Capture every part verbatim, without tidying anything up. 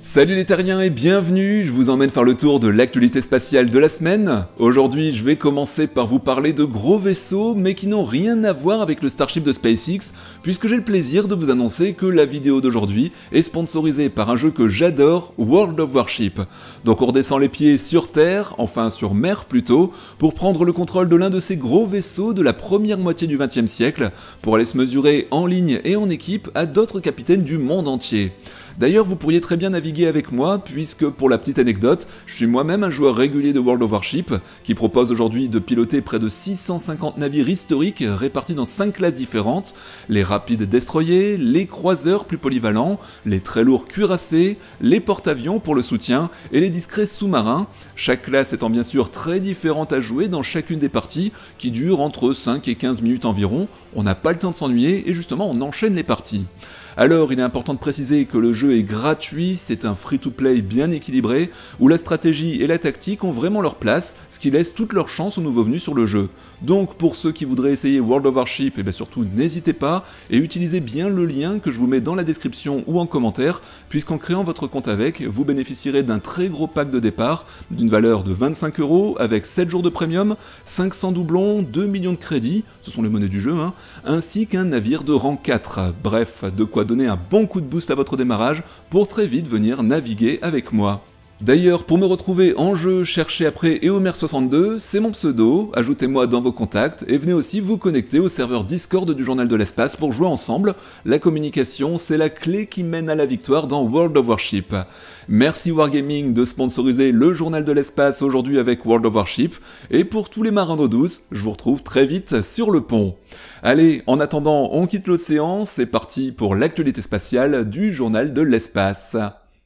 Salut les terriens et bienvenue, je vous emmène faire le tour de l'actualité spatiale de la semaine. Aujourd'hui, je vais commencer par vous parler de gros vaisseaux, mais qui n'ont rien à voir avec le Starship de SpaceX, puisque j'ai le plaisir de vous annoncer que la vidéo d'aujourd'hui est sponsorisée par un jeu que j'adore, World of Warship. Donc on redescend les pieds sur Terre, enfin sur mer plutôt, pour prendre le contrôle de l'un de ces gros vaisseaux de la première moitié du vingtième siècle, pour aller se mesurer en ligne et en équipe à d'autres capitaines du monde entier. D'ailleurs, vous pourriez très bien naviguer avec moi, puisque pour la petite anecdote, je suis moi-même un joueur régulier de World of Warship, qui propose aujourd'hui de piloter près de six cent cinquante navires historiques répartis dans cinq classes différentes, les rapides destroyers, les croiseurs plus polyvalents, les très lourds cuirassés, les porte-avions pour le soutien, et les discrets sous-marins, chaque classe étant bien sûr très différente à jouer dans chacune des parties, qui durent entre cinq et quinze minutes environ, on n'a pas le temps de s'ennuyer, et justement on enchaîne les parties. Alors il est important de préciser que le jeu est gratuit, c'est un free-to-play bien équilibré, où la stratégie et la tactique ont vraiment leur place, ce qui laisse toute leur chance aux nouveaux venus sur le jeu. Donc pour ceux qui voudraient essayer World of Warship, et bien surtout n'hésitez pas, et utilisez bien le lien que je vous mets dans la description ou en commentaire, puisqu'en créant votre compte avec, vous bénéficierez d'un très gros pack de départ, d'une valeur de vingt-cinq euros, avec sept jours de premium, cinq cents doublons, deux millions de crédits, ce sont les monnaies du jeu, hein, ainsi qu'un navire de rang quatre. Bref, de quoi donner un bon coup de boost à votre démarrage pour très vite venir naviguer avec moi. D'ailleurs, pour me retrouver en jeu, cherchez après Eomer soixante-deux, c'est mon pseudo, ajoutez-moi dans vos contacts et venez aussi vous connecter au serveur Discord du Journal de l'Espace pour jouer ensemble. La communication, c'est la clé qui mène à la victoire dans World of Warship. Merci Wargaming de sponsoriser le Journal de l'Espace aujourd'hui avec World of Warship, et pour tous les marins d'eau douce, je vous retrouve très vite sur le pont. Allez, en attendant, on quitte l'océan, c'est parti pour l'actualité spatiale du Journal de l'Espace.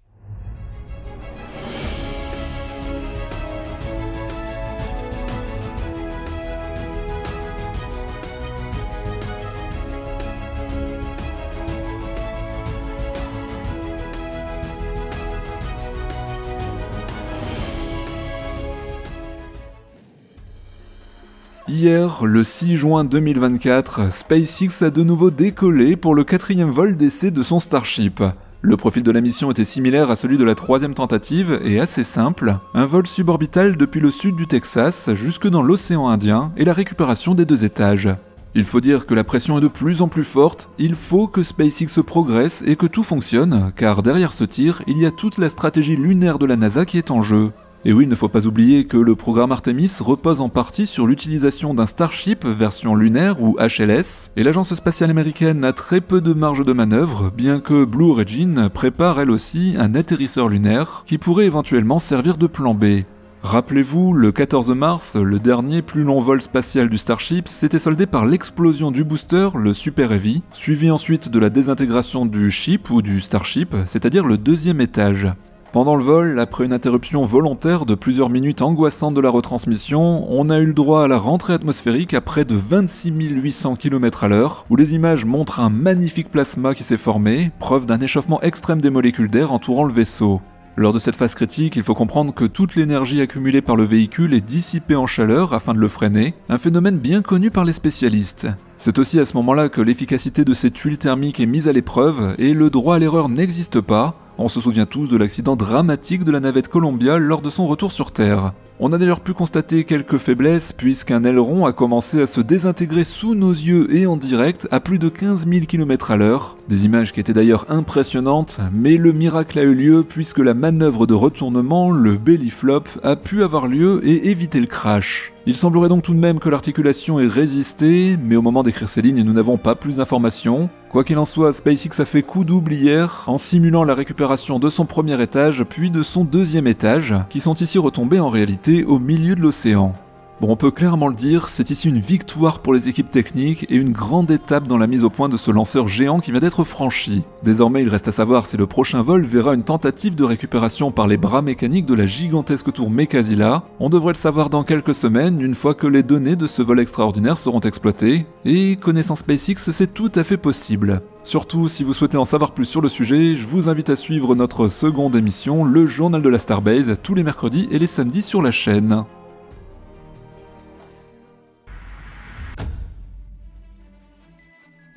Hier, le six juin deux mille vingt-quatre, SpaceX a de nouveau décollé pour le quatrième vol d'essai de son Starship. Le profil de la mission était similaire à celui de la troisième tentative et assez simple, un vol suborbital depuis le sud du Texas jusque dans l'océan Indien et la récupération des deux étages. Il faut dire que la pression est de plus en plus forte, il faut que SpaceX progresse et que tout fonctionne, car derrière ce tir, il y a toute la stratégie lunaire de la NASA qui est en jeu. Et oui, il ne faut pas oublier que le programme Artemis repose en partie sur l'utilisation d'un Starship version lunaire ou H L S, et l'agence spatiale américaine a très peu de marge de manœuvre, bien que Blue Origin prépare elle aussi un atterrisseur lunaire qui pourrait éventuellement servir de plan B. Rappelez-vous, le quatorze mars, le dernier plus long vol spatial du Starship s'était soldé par l'explosion du booster, le Super Heavy, suivi ensuite de la désintégration du ship ou du Starship, c'est-à-dire le deuxième étage. Pendant le vol, après une interruption volontaire de plusieurs minutes angoissantes de la retransmission, on a eu le droit à la rentrée atmosphérique à près de vingt-six mille huit cents kilomètres à l'heure, où les images montrent un magnifique plasma qui s'est formé, preuve d'un échauffement extrême des molécules d'air entourant le vaisseau. Lors de cette phase critique, il faut comprendre que toute l'énergie accumulée par le véhicule est dissipée en chaleur afin de le freiner, un phénomène bien connu par les spécialistes. C'est aussi à ce moment-là que l'efficacité de ces tuiles thermiques est mise à l'épreuve et le droit à l'erreur n'existe pas. On se souvient tous de l'accident dramatique de la navette Columbia lors de son retour sur Terre. On a d'ailleurs pu constater quelques faiblesses puisqu'un aileron a commencé à se désintégrer sous nos yeux et en direct à plus de quinze mille kilomètres à l'heure. Des images qui étaient d'ailleurs impressionnantes, mais le miracle a eu lieu puisque la manœuvre de retournement, le belly flop, a pu avoir lieu et éviter le crash. Il semblerait donc tout de même que l'articulation ait résisté, mais au moment d'écrire ces lignes, nous n'avons pas plus d'informations. Quoi qu'il en soit, SpaceX a fait coup double hier, en simulant la récupération de son premier étage, puis de son deuxième étage, qui sont ici retombés en réalité au milieu de l'océan. Bon, on peut clairement le dire, c'est ici une victoire pour les équipes techniques et une grande étape dans la mise au point de ce lanceur géant qui vient d'être franchi. Désormais, il reste à savoir si le prochain vol verra une tentative de récupération par les bras mécaniques de la gigantesque tour Mekazila. On devrait le savoir dans quelques semaines, une fois que les données de ce vol extraordinaire seront exploitées. Et connaissant SpaceX, c'est tout à fait possible. Surtout, si vous souhaitez en savoir plus sur le sujet, je vous invite à suivre notre seconde émission, le Journal de la Starbase, tous les mercredis et les samedis sur la chaîne.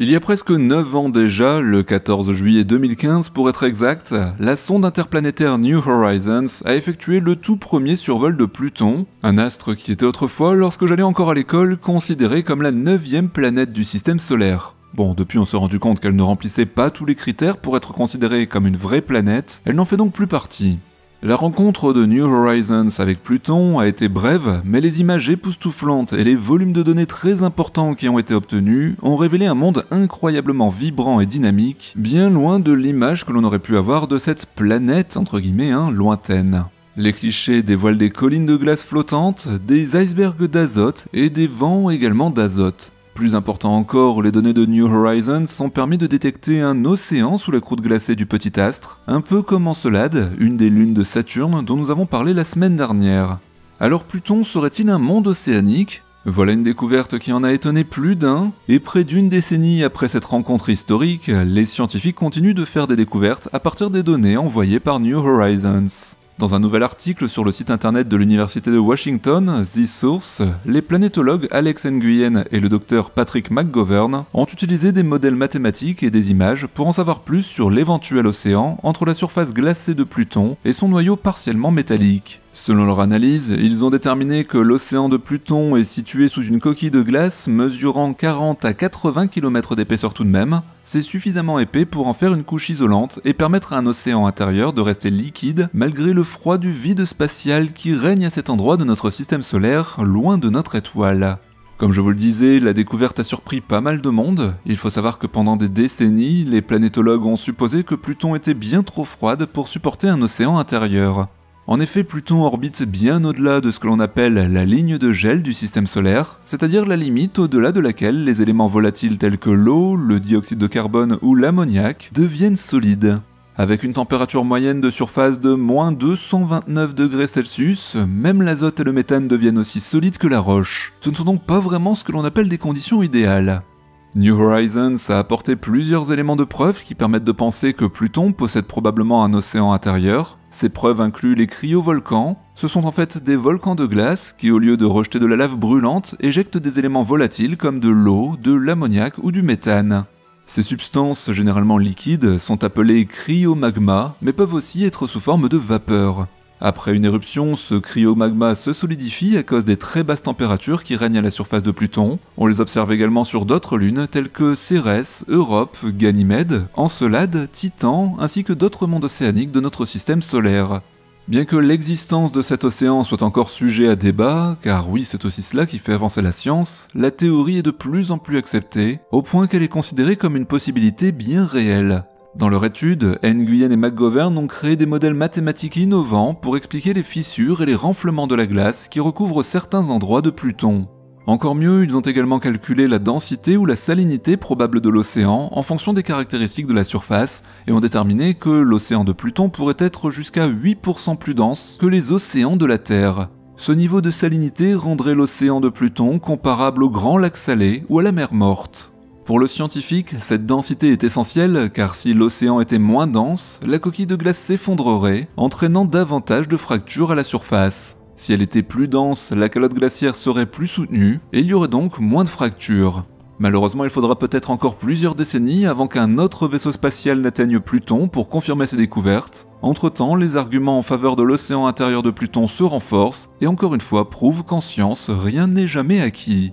Il y a presque neuf ans déjà, le quatorze juillet deux mille quinze pour être exact, la sonde interplanétaire New Horizons a effectué le tout premier survol de Pluton, un astre qui était autrefois, lorsque j'allais encore à l'école, considéré comme la neuvième planète du système solaire. Bon, depuis on s'est rendu compte qu'elle ne remplissait pas tous les critères pour être considérée comme une vraie planète, elle n'en fait donc plus partie. La rencontre de New Horizons avec Pluton a été brève, mais les images époustouflantes et les volumes de données très importants qui ont été obtenus ont révélé un monde incroyablement vibrant et dynamique, bien loin de l'image que l'on aurait pu avoir de cette planète, entre guillemets, hein, lointaine. Les clichés dévoilent des collines de glace flottantes, des icebergs d'azote et des vents également d'azote. Plus important encore, les données de New Horizons ont permis de détecter un océan sous la croûte glacée du petit astre, un peu comme Encelade, une des lunes de Saturne dont nous avons parlé la semaine dernière. Alors Pluton serait-il un monde océanique ? Voilà une découverte qui en a étonné plus d'un, et près d'une décennie après cette rencontre historique, les scientifiques continuent de faire des découvertes à partir des données envoyées par New Horizons. Dans un nouvel article sur le site internet de l'Université de Washington, The Source, les planétologues Alex Nguyen et le docteur Patrick McGovern ont utilisé des modèles mathématiques et des images pour en savoir plus sur l'éventuel océan entre la surface glacée de Pluton et son noyau partiellement métallique. Selon leur analyse, ils ont déterminé que l'océan de Pluton est situé sous une coquille de glace mesurant quarante à quatre-vingts kilomètres d'épaisseur tout de même. C'est suffisamment épais pour en faire une couche isolante et permettre à un océan intérieur de rester liquide malgré le froid du vide spatial qui règne à cet endroit de notre système solaire, loin de notre étoile. Comme je vous le disais, la découverte a surpris pas mal de monde. Il faut savoir que pendant des décennies, les planétologues ont supposé que Pluton était bien trop froide pour supporter un océan intérieur. En effet, Pluton orbite bien au-delà de ce que l'on appelle la ligne de gel du système solaire, c'est-à-dire la limite au-delà de laquelle les éléments volatiles tels que l'eau, le dioxyde de carbone ou l'ammoniac deviennent solides. Avec une température moyenne de surface de moins deux cent vingt-neuf degrés Celsius, même l'azote et le méthane deviennent aussi solides que la roche. Ce ne sont donc pas vraiment ce que l'on appelle des conditions idéales. New Horizons a apporté plusieurs éléments de preuve qui permettent de penser que Pluton possède probablement un océan intérieur. Ces preuves incluent les cryovolcans. Ce sont en fait des volcans de glace qui, au lieu de rejeter de la lave brûlante, éjectent des éléments volatiles comme de l'eau, de l'ammoniac ou du méthane. Ces substances, généralement liquides, sont appelées cryomagma, mais peuvent aussi être sous forme de vapeur. Après une éruption, ce cryomagma se solidifie à cause des très basses températures qui règnent à la surface de Pluton. On les observe également sur d'autres lunes telles que Cérès, Europe, Ganymède, Encelade, Titan, ainsi que d'autres mondes océaniques de notre système solaire. Bien que l'existence de cet océan soit encore sujet à débat, car oui, c'est aussi cela qui fait avancer la science, la théorie est de plus en plus acceptée, au point qu'elle est considérée comme une possibilité bien réelle. Dans leur étude, Nguyen et McGovern ont créé des modèles mathématiques innovants pour expliquer les fissures et les renflements de la glace qui recouvrent certains endroits de Pluton. Encore mieux, ils ont également calculé la densité ou la salinité probable de l'océan en fonction des caractéristiques de la surface et ont déterminé que l'océan de Pluton pourrait être jusqu'à huit pour cent plus dense que les océans de la Terre. Ce niveau de salinité rendrait l'océan de Pluton comparable au Grand Lac Salé ou à la mer Morte. Pour le scientifique, cette densité est essentielle car si l'océan était moins dense, la coquille de glace s'effondrerait, entraînant davantage de fractures à la surface. Si elle était plus dense, la calotte glaciaire serait plus soutenue et il y aurait donc moins de fractures. Malheureusement, il faudra peut-être encore plusieurs décennies avant qu'un autre vaisseau spatial n'atteigne Pluton pour confirmer ces découvertes. Entre-temps, les arguments en faveur de l'océan intérieur de Pluton se renforcent et encore une fois prouvent qu'en science, rien n'est jamais acquis.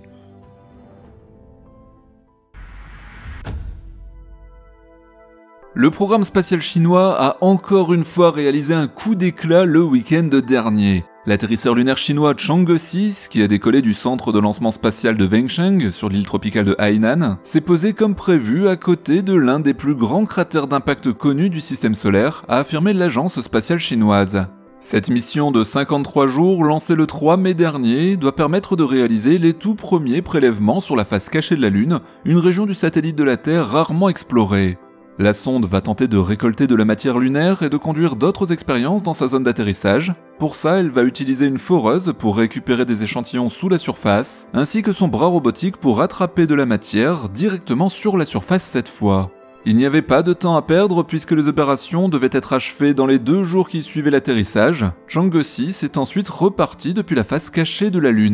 Le programme spatial chinois a encore une fois réalisé un coup d'éclat le week-end dernier. L'atterrisseur lunaire chinois Chang'e six, qui a décollé du centre de lancement spatial de Wencheng sur l'île tropicale de Hainan, s'est posé comme prévu à côté de l'un des plus grands cratères d'impact connus du système solaire, a affirmé l'agence spatiale chinoise. Cette mission de cinquante-trois jours, lancée le trois mai dernier, doit permettre de réaliser les tout premiers prélèvements sur la face cachée de la Lune, une région du satellite de la Terre rarement explorée. La sonde va tenter de récolter de la matière lunaire et de conduire d'autres expériences dans sa zone d'atterrissage. Pour ça, elle va utiliser une foreuse pour récupérer des échantillons sous la surface, ainsi que son bras robotique pour attraper de la matière directement sur la surface cette fois. Il n'y avait pas de temps à perdre puisque les opérations devaient être achevées dans les deux jours qui suivaient l'atterrissage. Chang'e six est ensuite reparti depuis la face cachée de la Lune.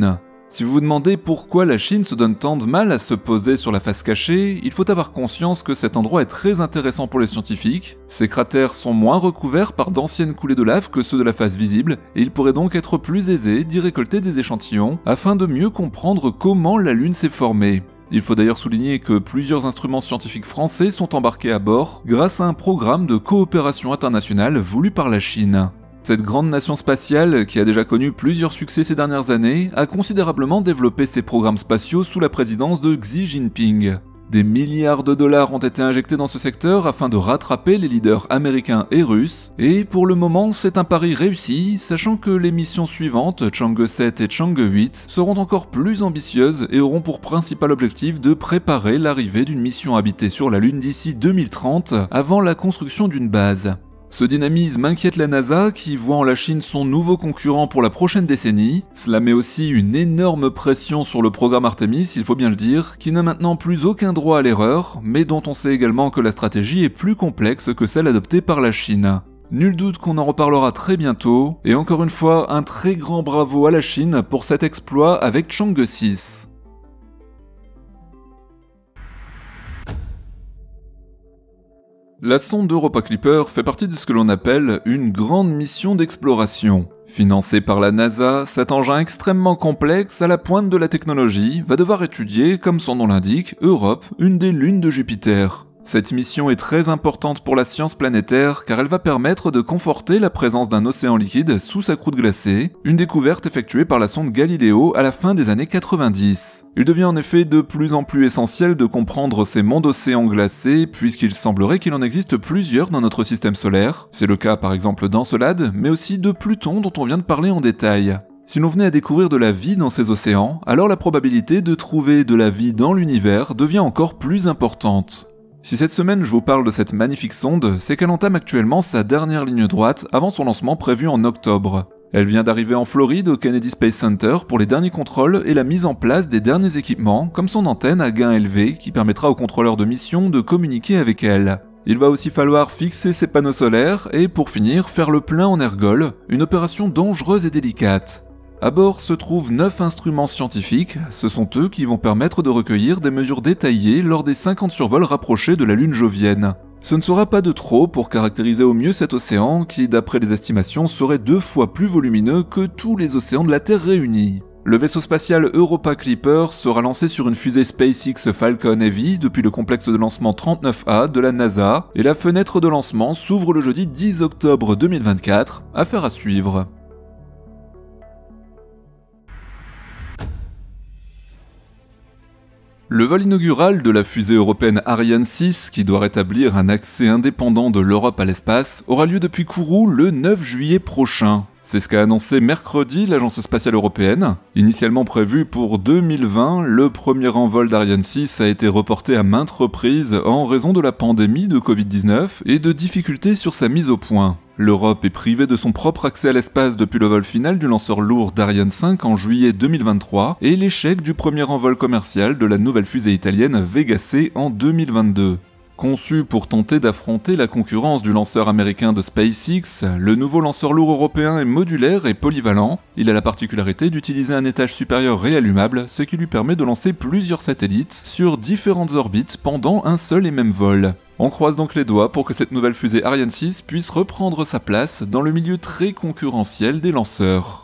Si vous vous demandez pourquoi la Chine se donne tant de mal à se poser sur la face cachée, il faut avoir conscience que cet endroit est très intéressant pour les scientifiques. Ces cratères sont moins recouverts par d'anciennes coulées de lave que ceux de la face visible, et il pourrait donc être plus aisé d'y récolter des échantillons afin de mieux comprendre comment la Lune s'est formée. Il faut d'ailleurs souligner que plusieurs instruments scientifiques français sont embarqués à bord grâce à un programme de coopération internationale voulu par la Chine. Cette grande nation spatiale, qui a déjà connu plusieurs succès ces dernières années, a considérablement développé ses programmes spatiaux sous la présidence de Xi Jinping. Des milliards de dollars ont été injectés dans ce secteur afin de rattraper les leaders américains et russes, et pour le moment c'est un pari réussi, sachant que les missions suivantes, Chang'e sept et Chang'e huit, seront encore plus ambitieuses et auront pour principal objectif de préparer l'arrivée d'une mission habitée sur la Lune d'ici deux mille trente, avant la construction d'une base. Ce dynamisme inquiète la NASA qui voit en la Chine son nouveau concurrent pour la prochaine décennie. Cela met aussi une énorme pression sur le programme Artemis, il faut bien le dire, qui n'a maintenant plus aucun droit à l'erreur, mais dont on sait également que la stratégie est plus complexe que celle adoptée par la Chine. Nul doute qu'on en reparlera très bientôt, et encore une fois, un très grand bravo à la Chine pour cet exploit avec Chang'e six. La sonde Europa Clipper fait partie de ce que l'on appelle une grande mission d'exploration. Financée par la NASA, cet engin extrêmement complexe à la pointe de la technologie va devoir étudier, comme son nom l'indique, Europe, une des lunes de Jupiter. Cette mission est très importante pour la science planétaire car elle va permettre de conforter la présence d'un océan liquide sous sa croûte glacée, une découverte effectuée par la sonde Galileo à la fin des années quatre-vingt-dix. Il devient en effet de plus en plus essentiel de comprendre ces monts d'océans glacés puisqu'il semblerait qu'il en existe plusieurs dans notre système solaire. C'est le cas par exemple d'Encelade, mais aussi de Pluton dont on vient de parler en détail. Si l'on venait à découvrir de la vie dans ces océans, alors la probabilité de trouver de la vie dans l'univers devient encore plus importante. Si cette semaine je vous parle de cette magnifique sonde, c'est qu'elle entame actuellement sa dernière ligne droite avant son lancement prévu en octobre. Elle vient d'arriver en Floride au Kennedy Space Center pour les derniers contrôles et la mise en place des derniers équipements, comme son antenne à gain élevé qui permettra aux contrôleurs de mission de communiquer avec elle. Il va aussi falloir fixer ses panneaux solaires et pour finir faire le plein en ergol, une opération dangereuse et délicate. À bord se trouvent neuf instruments scientifiques, ce sont eux qui vont permettre de recueillir des mesures détaillées lors des cinquante survols rapprochés de la Lune jovienne. Ce ne sera pas de trop pour caractériser au mieux cet océan qui, d'après les estimations, serait deux fois plus volumineux que tous les océans de la Terre réunis. Le vaisseau spatial Europa Clipper sera lancé sur une fusée SpaceX Falcon Heavy depuis le complexe de lancement trente-neuf A de la NASA, et la fenêtre de lancement s'ouvre le jeudi dix octobre deux mille vingt-quatre, affaire à suivre. Le vol inaugural de la fusée européenne Ariane six, qui doit rétablir un accès indépendant de l'Europe à l'espace, aura lieu depuis Kourou le neuf juillet prochain. C'est ce qu'a annoncé mercredi l'Agence spatiale européenne. Initialement prévu pour deux mille vingt, le premier envol d'Ariane six a été reporté à maintes reprises en raison de la pandémie de covid dix-neuf et de difficultés sur sa mise au point. L'Europe est privée de son propre accès à l'espace depuis le vol final du lanceur lourd d'Ariane cinq en juillet deux mille vingt-trois et l'échec du premier envol commercial de la nouvelle fusée italienne Vega C en deux mille vingt-deux. Conçu pour tenter d'affronter la concurrence du lanceur américain de SpaceX, le nouveau lanceur lourd européen est modulaire et polyvalent. Il a la particularité d'utiliser un étage supérieur réallumable, ce qui lui permet de lancer plusieurs satellites sur différentes orbites pendant un seul et même vol. On croise donc les doigts pour que cette nouvelle fusée Ariane six puisse reprendre sa place dans le milieu très concurrentiel des lanceurs.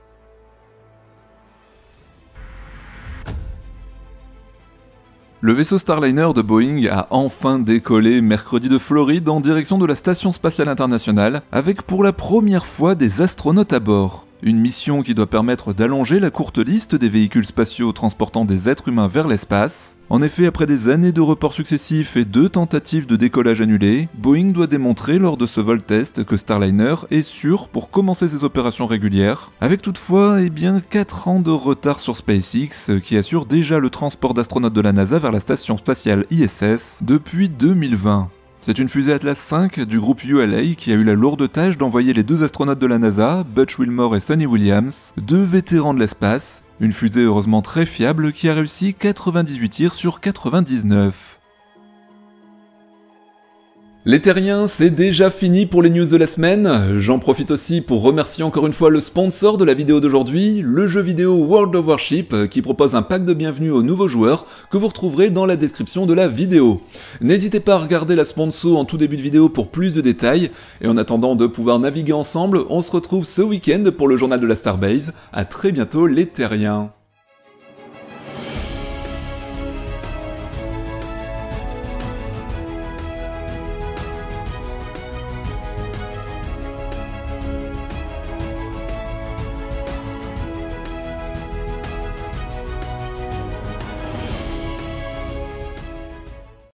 Le vaisseau Starliner de Boeing a enfin décollé mercredi de Floride en direction de la Station Spatiale Internationale, avec pour la première fois des astronautes à bord. Une mission qui doit permettre d'allonger la courte liste des véhicules spatiaux transportant des êtres humains vers l'espace. En effet, après des années de reports successifs et deux tentatives de décollage annulées, Boeing doit démontrer lors de ce vol test que Starliner est sûr pour commencer ses opérations régulières, avec toutefois eh bien, quatre ans de retard sur SpaceX, qui assure déjà le transport d'astronautes de la NASA vers la station spatiale I S S depuis deux mille vingt. C'est une fusée Atlas cinq du groupe U L A qui a eu la lourde tâche d'envoyer les deux astronautes de la NASA, Butch Wilmore et Sonny Williams, deux vétérans de l'espace, une fusée heureusement très fiable qui a réussi quatre-vingt-dix-huit tirs sur quatre-vingt-dix-neuf. Les terriens, c'est déjà fini pour les news de la semaine. J'en profite aussi pour remercier encore une fois le sponsor de la vidéo d'aujourd'hui, le jeu vidéo World of Warship, qui propose un pack de bienvenue aux nouveaux joueurs que vous retrouverez dans la description de la vidéo. N'hésitez pas à regarder la sponsor en tout début de vidéo pour plus de détails, et en attendant de pouvoir naviguer ensemble, on se retrouve ce week-end pour le journal de la Starbase. À très bientôt les terriens.